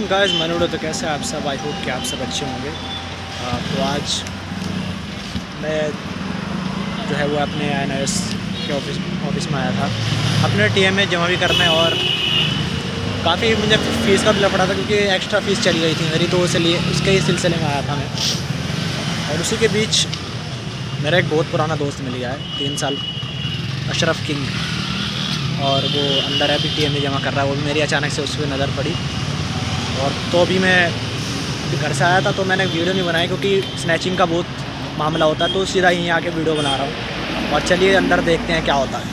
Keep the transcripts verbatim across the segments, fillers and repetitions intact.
Guys मनोड़ो तो कैसे आप सब, आई होप कि आप सब अच्छे होंगे। आ, तो आज मैं जो है वो अपने आई एन एस के ऑफिस ऑफिस में आया था अपने टी एम में जमा भी करने, और काफ़ी मुझे फ़ीस का भी लग पड़ा था क्योंकि एक्स्ट्रा फ़ीस चली गई थी मेरी, तो इसलिए उसके ही सिलसिले में आया था मैं। और उसी के बीच मेरा एक बहुत पुराना दोस्त मिल गया है, तीन साल, अशरफ किंग, और वो अंदर है, अभी टी एम में जमा कर रहा है। वो भी मेरी अचानक से उस पर नज़र पड़ी, और तो भी मैं घर से आया था तो मैंने वीडियो नहीं बनाई क्योंकि स्नैचिंग का बहुत मामला होता है, तो सीधा यहीं आके वीडियो बना रहा हूँ। और चलिए अंदर देखते हैं क्या होता है।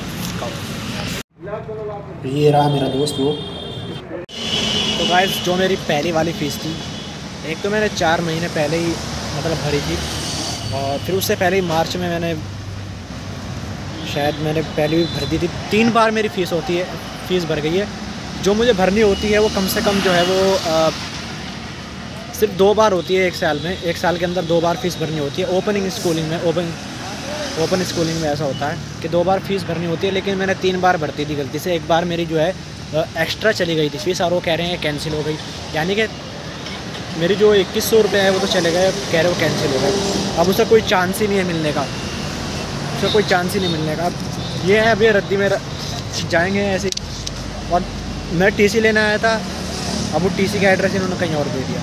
ये रहा मेरा दोस्त वो। तो गाइस जो मेरी पहली वाली फ़ीस थी, एक तो मैंने चार महीने पहले ही मतलब भरी थी, और फिर उससे पहले ही मार्च में मैंने शायद मैंने पहले भी भर दी थी। तीन बार मेरी फ़ीस होती है, फ़ीस भर गई है। जो मुझे भरनी होती है वो कम से कम जो है वो आ, सिर्फ दो बार होती है एक साल में। एक साल के अंदर दो बार फ़ीस भरनी होती है। ओपनिंग स्कूलिंग में ओपन ओपन स्कूलिंग में ऐसा होता है कि दो बार फ़ीस भरनी होती है, लेकिन मैंने तीन बार भरती थी गलती से। एक बार मेरी जो है एक्स्ट्रा चली गई थी फ़ीस, और वो कह रहे हैं कैंसिल हो गई, यानी कि मेरी जो इक्कीस सौ रुपये है वो तो चले गए, कह रहे वो कैंसिल हो गए। अब उसका कोई चांस ही नहीं है मिलने का, उसका कोई चांस ही नहीं मिलने का। ये है अभी रद्दी में जाएंगे ऐसे। और मैं टीसी लेने आया था, अब वो टीसी का एड्रेस इन्होंने कहीं और दे दिया।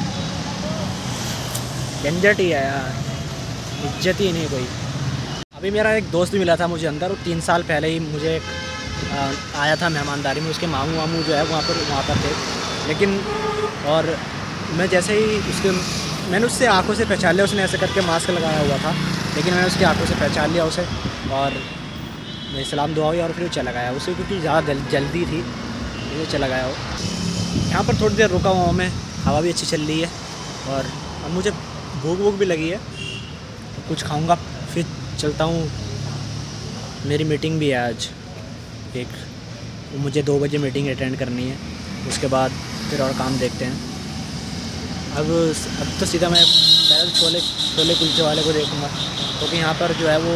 झंझट ही है यार, इज्जत ही नहीं कोई। अभी मेरा एक दोस्त भी मिला था मुझे अंदर, वो तीन साल पहले ही मुझे आ, आया था मेहमानदारी में। उसके मामू मामू जो है वहाँ पर वहाँ पर थे, लेकिन और मैं जैसे ही उसके मैंने उससे आंखों से पहचान लिया, उसने ऐसे करके मास्क लगाया हुआ था, लेकिन मैंने उसकी आंखों से पहचान लिया उसे, और मैं सलाम दुआ हुई और फिर वो चला गया उसे, क्योंकि ज़्यादा जल्दी थी वो चला गया वो। यहाँ पर थोड़ी देर रुका हुआ मैं, हवा भी अच्छी चल रही है, और अब मुझे भूख भूख भी लगी है, तो कुछ खाऊंगा फिर चलता हूँ। मेरी मीटिंग भी है आज एक, मुझे दो बजे मीटिंग अटेंड करनी है, उसके बाद फिर और काम देखते हैं। अब अब तो सीधा मैं पहले छोले छोले कुलचे वाले को देखूँगा, क्योंकि यहाँ पर जो है वो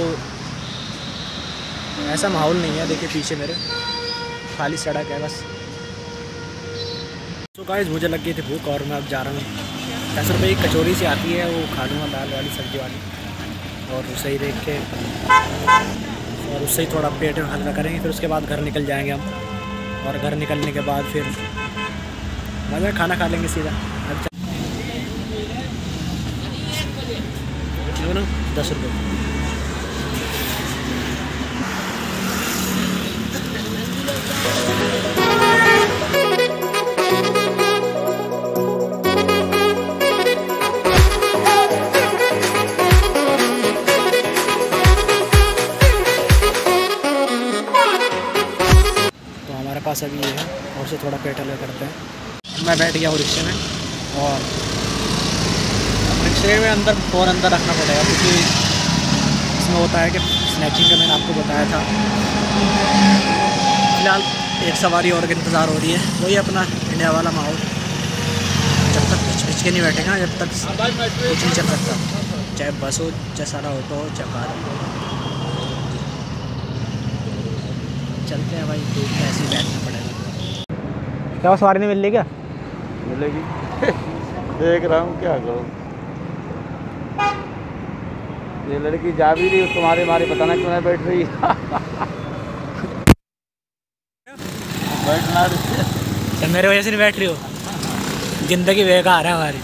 ऐसा माहौल नहीं है। देखिए पीछे मेरे खाली सड़क है बस। तो गाइस मुझे लग गई थी भूख, और मैं अब जा रहा हूँ। दस रुपये की कचौरी सी आती है, वो खा लूँगा, दाल वाली सब्ज़ी वाली, और उसे ही देख के और उससे ही थोड़ा पेट हल्का करेंगे। फिर उसके बाद घर निकल जाएंगे हम, और घर निकलने के बाद फिर मज़ा खाना खा लेंगे सीधा। क्यों ना दस रुपये। पास अभी ये है, और उसे थोड़ा पेट हल्का करते हैं। मैं बैठ गया हूँ रिक्शे में, और रिक्शे में अंदर फ़ोन अंदर रखना पड़ेगा, क्योंकि इसमें होता है कि स्नैचिंग का मैंने आपको बताया था। फिलहाल एक सवारी और का इंतज़ार हो रही है, वही अपना इंडिया वाला माहौल। जब तक पिच पिच के नहीं बैठेगा, जब तक कुछ नहीं चल सकता, चाहे बस हो, चाहे सारा ऑटो हो, चाहे कार हो। चलते हैं भाई, धूप में ऐसे ही बैठना पड़ेगा। क्या सवारी नहीं मिल रही? क्या मिलेगी? देख रहा हूँ क्या करूँ। ये लड़की जा भी रही, तुम्हारे मारे बताना क्यों नहीं बैठ रही। बैठना तो मेरे वजह से नहीं बैठ रही हो, ज़िंदगी बेकार है हमारी।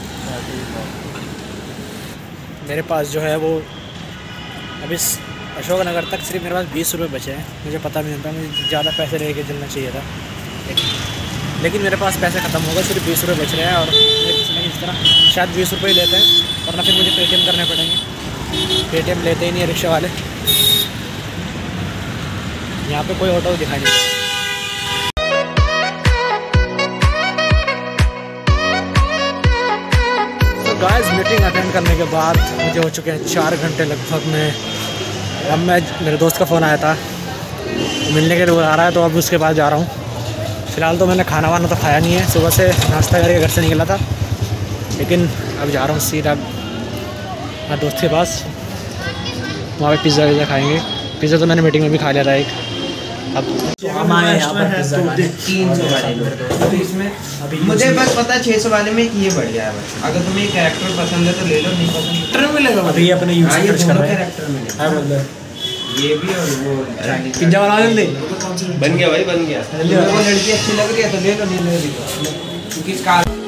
मेरे पास जो है वो अभी अशोकनगर तक सिर्फ मेरे पास बीस रुपये बचे हैं। मुझे पता भी नहीं था, मुझे ज़्यादा पैसे रह के चलना चाहिए था, लेकिन मेरे पास पैसे ख़त्म हो गए, सिर्फ बीस रुपये बच रहे हैं। और किसी न किसी तरह शायद बीस रुपये ही लेते हैं, वरना फिर मुझे पेटीएम करने पड़ेंगे। पेटीएम लेते ही नहीं है रिक्शा वाले। यहाँ पे कोई ऑटो दिखाई नहीं देता। तो गाइस मीटिंग अटेंड करने के बाद मुझे हो चुके हैं चार घंटे लगभग में। अब मैं मेरे दोस्त का फ़ोन आया था, मिलने के लिए आ रहा है, तो अब उसके पास जा रहा हूँ। फ़िलहाल तो मैंने खाना वाना तो खाया नहीं है, सुबह से नाश्ता करके घर से निकला था, लेकिन अब जा रहा हूँ सीधा मेरे दोस्त के पास। वहाँ पे पिज़्ज़ा विज़्ज़ा खाएंगे। पिज़्ज़ा तो मैंने मीटिंग में भी खा लिया था एक, अब हमारे यहाँ पर तीन सौ वाले लो तो इसमें मुझे बस पता है छः सौ वाले में ये बढ़िया है बस। अगर तुम्हें कैरेक्टर पसंद है तो ले लो, नहीं पसंद तो मिलेगा। अभी अपने यूज सर्च कर रहे हैं कैरेक्टर मिलेगा, ये भी और वो पिज्जा बना लेंगे। बन गया भाई, बन गया। वो लड़की अच्छी लग रही है तो ले लो, नहीं ले लो क्योंकि इसका